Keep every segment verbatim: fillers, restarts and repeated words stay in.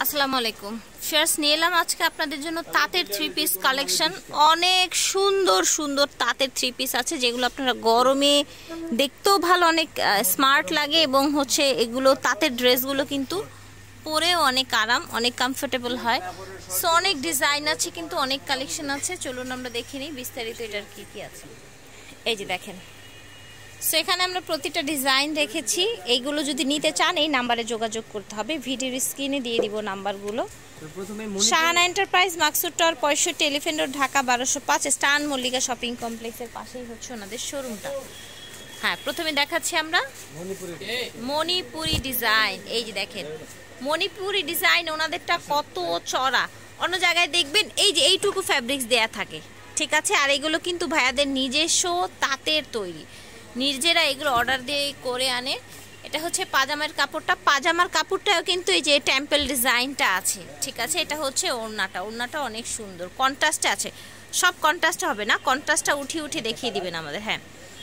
আসসালামু আলাইকুম ফিয়ার্স, নিয়ে এলাম আজকে আপনাদের জন্য তাঁতের থ্রি পিস কালেকশন। অনেক সুন্দর সুন্দর তাঁতের থ্রি পিস আছে, যেগুলো আপনারা গরমে দেখতেও ভালো, অনেক স্মার্ট লাগে এবং হচ্ছে এগুলো তাঁতের ড্রেসগুলো কিন্তু পরেও অনেক আরাম, অনেক কমফোর্টেবল হয়। সো অনেক ডিজাইন আছে, কিন্তু অনেক কালেকশন আছে। চলুন আমরা দেখে নিই বিস্তারিত এটার কী কী আছে। এই যে দেখেন, সো এখানে আমরা প্রতিটা ডিজাইন রেখেছি। এইগুলো যদি নিতে চান এই নাম্বারে যোগাযোগ করতে হবে, ভিডিওর স্ক্রিনে দিয়ে দিব নাম্বারগুলো। শাহানা এন্টারপ্রাইজ, মাকসুদ টাওয়ার পঁয়ষট্টি, এলিফ্যান্ট রোড, ঢাকা বারোশো পাঁচ, স্টান মল্লিকা শপিং কমপ্লেক্সের পাশেই হচ্ছে ওনাদের শোরুমটা। হ্যাঁ, প্রথমে দেখাচ্ছি আমরা মণিপুরি ডিজাইন। এই যে দেখেন মণিপুরি ডিজাইন, ওনাদেরটা কত চড়া। অন্য জায়গায় দেখবেন এই যে এইটুকু ফ্যাব্রিক্স দেয়া থাকে, ঠিক আছে। আর এগুলো কিন্তু ভাইয়াদের নিজস্ব তাঁতের তৈরি, নিজেরা এগুলো অর্ডার দিয়ে করে আনে। এটা হচ্ছে পাজামার কাপড়টা, পাজামার কাপড়টাও কিন্তু এই যে টেম্পল ডিজাইনটা আছে, ঠিক আছে। এটা হচ্ছে ওড়নাটা, ওড়নাটা অনেক সুন্দর কন্ট্রাস্টে আছে। সব কন্ট্রাস্টে হবে না, কন্ট্রাস্টটা উঠিয়ে উঠিয়ে দেখিয়ে দিবেন আমাদের। হ্যাঁ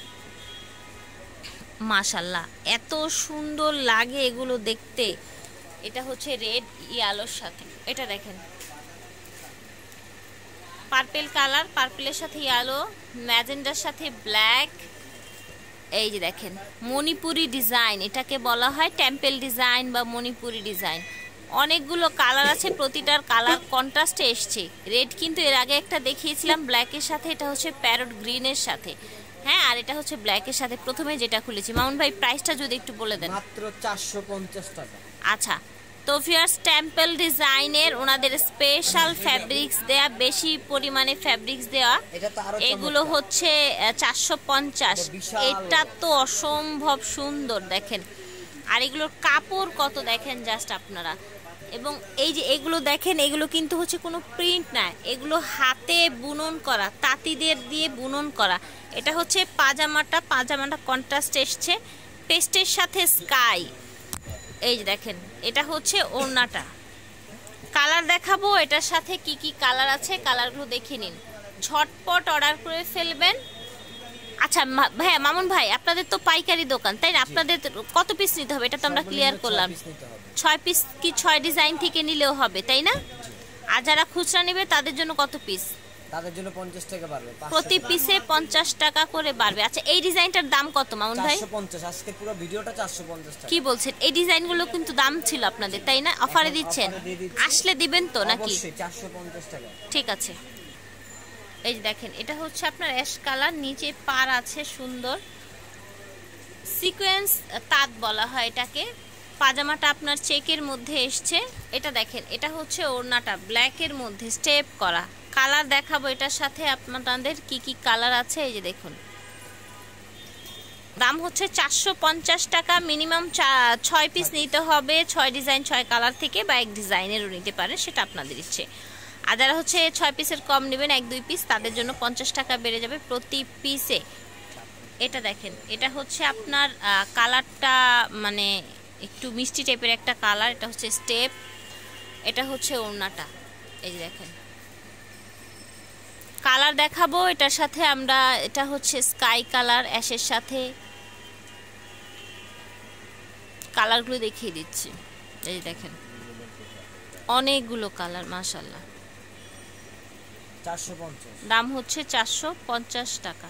মাশাল্লাহ, এত সুন্দর লাগে এগুলো দেখতে। এটা হচ্ছে রেড ইয়ালোর সাথে, এটা দেখেন পার্পেল কালার, পার্পেলের সাথে ইয়েলো, ম্যাজেন্ডার সাথে ব্ল্যাক। এই যে দেখেন মণিপুরি ডিজাইন, এটাকে বলা হয় টেম্পল ডিজাইন বা মণিপুরি ডিজাইন। অনেকগুলো কালার আছে, প্রতিটার কালার কন্ট্রাস্টে এসছে। রেড কিন্তু এর আগে একটা দেখিয়েছিলাম ব্ল্যাকের সাথে, এটা হচ্ছে প্যারট গ্রিনের সাথে। হ্যাঁ, আর এটা হচ্ছে ব্ল্যাকের সাথে প্রথমে যেটা খুলেছি। মামুন ভাই প্রাইসটা যদি একটু বলে দেন। মাত্র চারশো পঞ্চাশ টাকা। আচ্ছা, তো ফিয়ার্স টেম্পল ডিজাইনের ওনাদের স্পেশাল ফ্যাব্রিক্স দেয়া, বেশি পরিমাণে ফ্যাব্রিক্স দেওয়া, এগুলো হচ্ছে চারশো পঞ্চাশ। এটা তো অসম্ভব সুন্দর দেখেন। আর এগুলোর কাপড় কত দেখেন জাস্ট আপনারা। এবং এই যে এগুলো দেখেন, এগুলো কিন্তু হচ্ছে কোনো প্রিন্ট না, এগুলো হাতে বুনন করা, তাঁতিদের দিয়ে বুনন করা। এটা হচ্ছে পাজামাটা, পাজামাটা কন্ট্রাস্ট এসছে পেস্টের সাথে স্কাই। এই যে দেখেন এটা হচ্ছে ওড়নাটা। কালার দেখাবো এটার সাথে কি কি কালার আছে, কালারগুলো দেখে নিন, ঝটপট অর্ডার করে ফেলবেন। আচ্ছা ভাইয়া, মামুন ভাই আপনাদের তো পাইকারি দোকান তাই না, আপনাদের কত পিস নিতে হবে এটা তো আমরা ক্লিয়ার করলাম। ছয় পিস কি ছয় ডিজাইন থেকে নিলেও হবে তাই না? আর যারা খুচরা নেবে তাদের জন্য কত পিস? তাদের জন্য পঞ্চাশ টাকা বাড়বে, প্রতি পিসে পঞ্চাশ টাকা করে বাড়বে। আচ্ছা, এই ডিজাইনটার দাম কত মামুন ভাই? চারশো পঞ্চাশ। আজকে পুরো ভিডিওটা চারশো পঞ্চাশ টাকা। কি বলছেন? এই ডিজাইনগুলো কিন্তু দাম ছিল আপনাদের তাই না? অফারে দিচ্ছেন, আসলে দিবেন তো নাকি? অবশ্যই চারশো পঞ্চাশ টাকা। ঠিক আছে। এই যে দেখেন এটা হচ্ছে আপনার অ্যাশ কালার, নিচে পার আছে সুন্দর সিকোয়েন্স তাঁত বলা হয় এটাকে। পাজামাটা আপনার চেকের মধ্যে এসছে। এটা দেখেন এটা হচ্ছে ওড়নাটা ব্ল্যাকের মধ্যে স্টেপ করা। কালার দেখাবো এটার সাথে আপনাদের কি কি কালার আছে। এই যে দেখুন, দাম হচ্ছে চারশো পঞ্চাশ টাকা। মিনিমাম ছয় পিস নিতে হবে, ছয় ডিজাইন ছয় কালার থেকে, বা এক ডিজাইনেরও নিতে পারেন, সেটা আপনাদের ইচ্ছে। আর যারা হচ্ছে ছয় পিসের কম নেবেন, এক দুই পিস, তাদের জন্য পঞ্চাশ টাকা বেড়ে যাবে প্রতি পিসে। এটা দেখেন এটা হচ্ছে আপনার কালারটা মানে একটু মিষ্টি টাইপের একটা কালার, এটা হচ্ছে স্টেপ, এটা হচ্ছে ওড়নাটা। এই যে দেখেন কালার দেখাবো এটার সাথে আমরা, এটা হচ্ছে স্কাই কালার অ্যাশের সাথে, কালারগুলো দেখিয়ে দিচ্ছি। এই দেখেন অনেকগুলো কালার মাশাআল্লাহ। চারশো পঞ্চাশ, দাম হচ্ছে চারশো পঞ্চাশ টাকা।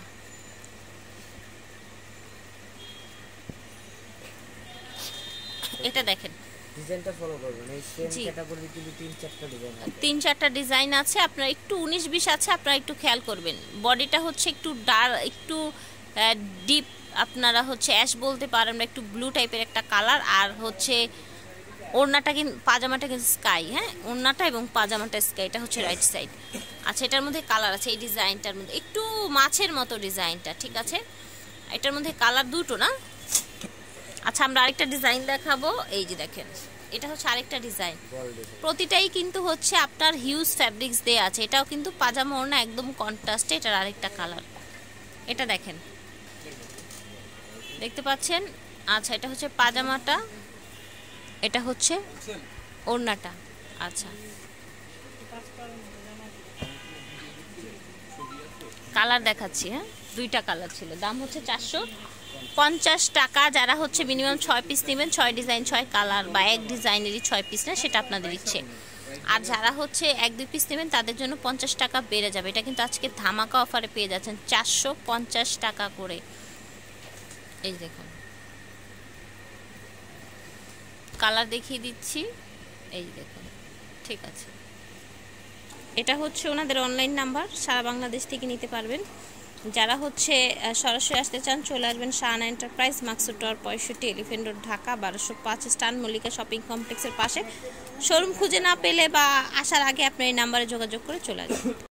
এটা দেখেন ডিজাইনটা ফলো করবেন, এই সেম ক্যাটাগরির কিন্তু তিন চারটা ডিজাইন আছে, তিন চারটা ডিজাইন আছে। আপনারা একটু উনিশ বিশ আছে, আপনারা একটু খেয়াল করবেন। বডিটা হচ্ছে একটু ডার্ক, একটু ডিপ, আপনারা হচ্ছে অ্যাশ বলতে পারেন, একটু ব্লু টাইপের একটা কালার। আর হচ্ছে ওড়নাটা কিন্তু, পাজামাটা কিন্তু স্কাই। হ্যাঁ, ওড়নাটা এবং পাজামাটা স্কাই, এটা হচ্ছে রাইট সাইড। আচ্ছা, এটার মধ্যে কালার আছে, এই ডিজাইনটার মধ্যে একটু মাছের মতো ডিজাইনটা, ঠিক আছে। এটার মধ্যে কালার দুটো না। আচ্ছা, আমরা আরেকটা ডিজাইন দেখাবো। এই যে দেখেন এটা হচ্ছে আরেকটা ডিজাইন। প্রতিটাই কিন্তু হচ্ছে আপনার হিউজ ফ্যাব্রিক্স দেয়া আছে। এটাও কিন্তু পাজামা ওড়না একদম কন্ট্রাস্টে, এটার আরেকটা কালার। এটা দেখেন, দেখতে পাচ্ছেন? আচ্ছা, এটা হচ্ছে পাজামাটা, এটা হচ্ছে ওড়নাটা। আচ্ছা, কালার দেখাচ্ছি। হ্যাঁ, দুইটা কালার ছিল, দাম হচ্ছে চারশো পঞ্চাশ টাকা। যারা হচ্ছে মিনিমাম ছয় পিস নেবেন, ছয় ডিজাইন ছয় কালার বা এক ডিজাইনেরই ছয় পিস না, সেটা আপনাদের ইচ্ছে। আর যারা হচ্ছে এক দুই পিস নেবেন তাদের জন্য পঞ্চাশ টাকা বেড়ে যাবে। এটা কিন্তু আজকে ধামাকা অফারে পেয়ে যাচ্ছেন চারশো পঞ্চাশ টাকা করে। এই দেখুন কালার দেখিয়ে দিচ্ছি, এই দেখুন। ঠিক আছে, এটা হচ্ছে ওনাদের অনলাইন নাম্বার, সারা বাংলাদেশ থেকে নিতে পারবেন। যারা হচ্ছে সরাসরি আসতে চান চলে আসবেন শাহানা এন্টারপ্রাইজ, মাকসুদ টাওয়ার পঁয়ষট্টি, এলিফেন্ট রোড, ঢাকা বারোশো পাঁচ, স্টান মল্লিকা শপিং কমপ্লেক্সের পাশে। শোরুম খুঁজে না পেলে বা আসার আগে আপনি এই নাম্বারে যোগাযোগ করে চলে আসবেন।